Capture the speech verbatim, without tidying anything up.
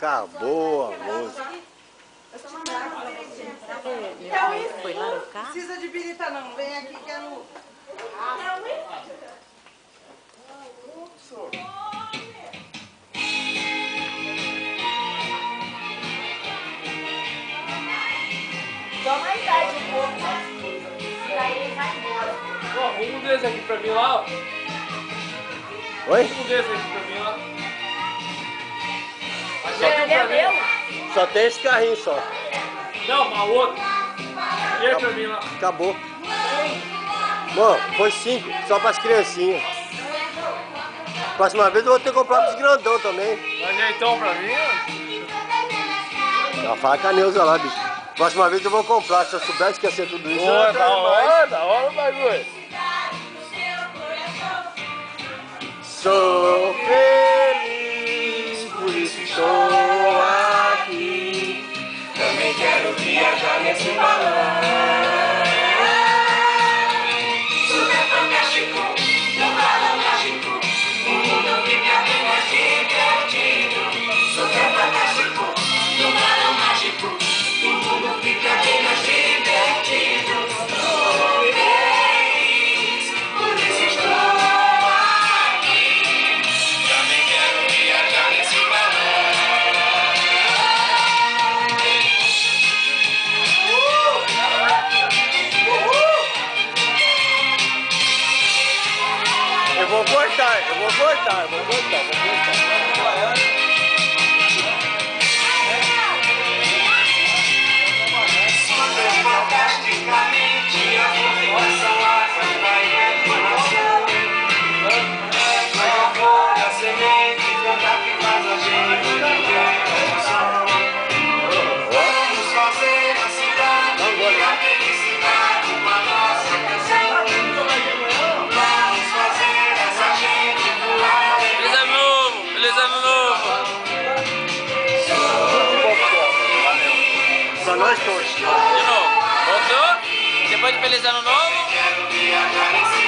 Acabou a música. Foi lá no carro? Não precisa de birita não, vem aqui, quero... Só mais tarde um pouco, né? Daí ele vai embora. Ó, arruma um desse aqui pra mim lá, ó. Oi? Arruma um desse aqui pra mim lá. Você entendeu? Só tem esse carrinho só. Não, mas o outro. E aí pra mim lá. Acabou. Bom, foi cinco, só para as criancinhas. Próxima vez eu vou ter que comprar para os grandão também. Ajeitão pra mim, ó. Ela fala com a Neuza lá, bicho. Próxima vez eu vou comprar, se eu soubesse que ia ser tudo isso, eu Pô, ia da mais. hora, da hora o bagulho. Sou feliz, por isso estou aqui. Também quero viajar nesse balão. Super fantástico, um balão mágico. O mundo fica bem mais divertido. Super fantástico, um balão mágico. O mundo fica bem mais divertido. Sou feliz, por isso estou aqui. Também quero viajar nesse balão. Eu vou cortar, eu vou cortar, eu vou cortar, eu vou cortar. Super fantasticamente a movimentação faz da imaginação. A flor da semente planta que faz a gente viver emoção. Vamos fazer a cidade e a felicidade uma nossa canção. Vamos fazer essa gente voar. Feliz ano novo, feliz ano novo. Pra nós todos. De novo. Voltou? Depois de feliz ano novo. Quero viajar nesse